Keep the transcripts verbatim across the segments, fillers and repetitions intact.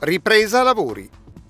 Ripresa lavori.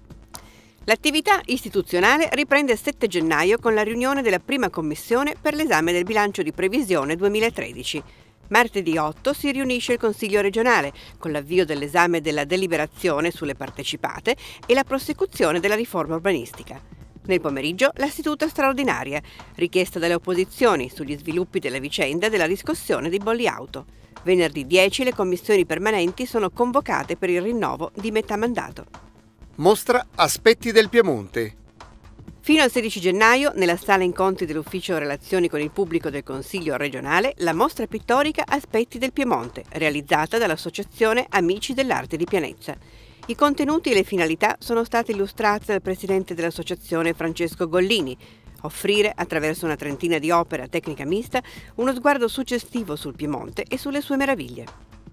L'attività istituzionale riprende il sette gennaio con la riunione della prima commissione per l'esame del bilancio di previsione duemilatredici. Martedì otto si riunisce il Consiglio regionale con l'avvio dell'esame della deliberazione sulle partecipate e la prosecuzione della riforma urbanistica. Nel pomeriggio la seduta straordinaria, richiesta dalle opposizioni sugli sviluppi della vicenda della riscossione dei bolli auto. Venerdì dieci le commissioni permanenti sono convocate per il rinnovo di metà mandato. Mostra Aspetti del Piemonte. Fino al sedici gennaio, nella sala incontri dell'Ufficio Relazioni con il Pubblico del Consiglio regionale, la mostra pittorica Aspetti del Piemonte, realizzata dall'Associazione Amici dell'Arte di Pianezza. I contenuti e le finalità sono stati illustrati dal presidente dell'associazione Francesco Gollini. Offrire, attraverso una trentina di opere a tecnica mista, uno sguardo suggestivo sul Piemonte e sulle sue meraviglie.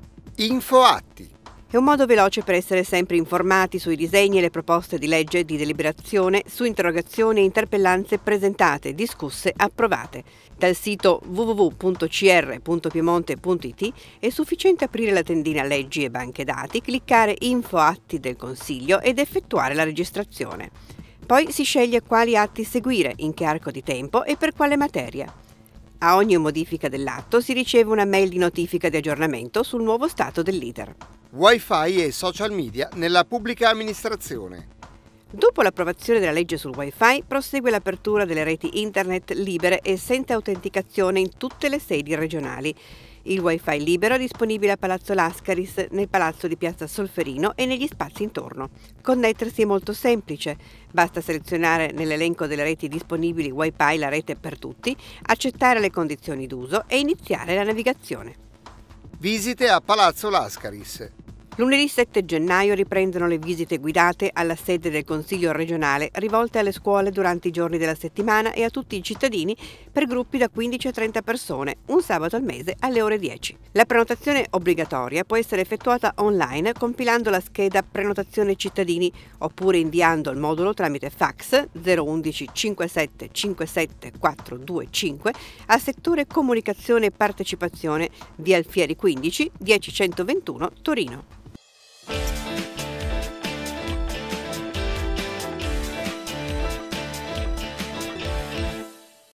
Infoatti. È un modo veloce per essere sempre informati sui disegni e le proposte di legge di deliberazione, su interrogazioni e interpellanze presentate, discusse, approvate. Dal sito w w w punto c r punto piemonte punto i t è sufficiente aprire la tendina Leggi e Banche Dati, cliccare Info Atti del Consiglio ed effettuare la registrazione. Poi si sceglie quali atti seguire, in che arco di tempo e per quale materia. A ogni modifica dell'atto si riceve una mail di notifica di aggiornamento sul nuovo stato dell'iter. Wi-Fi e social media nella pubblica amministrazione. Dopo l'approvazione della legge sul Wi-Fi, prosegue l'apertura delle reti internet libere e senza autenticazione in tutte le sedi regionali. Il Wi-Fi libero è disponibile a Palazzo Lascaris, nel palazzo di Piazza Solferino e negli spazi intorno. Connettersi è molto semplice. Basta selezionare nell'elenco delle reti disponibili Wi-Fi la rete per tutti, accettare le condizioni d'uso e iniziare la navigazione. Visite a Palazzo Lascaris. Lunedì sette gennaio riprendono le visite guidate alla sede del Consiglio regionale rivolte alle scuole durante i giorni della settimana e a tutti i cittadini per gruppi da quindici a trenta persone, un sabato al mese alle ore dieci. La prenotazione obbligatoria può essere effettuata online compilando la scheda Prenotazione cittadini oppure inviando il modulo tramite fax zero undici cinquantasette cinquantasette quattrocentoventicinque al settore Comunicazione e Partecipazione via Alfieri quindici, dieci centoventuno Torino.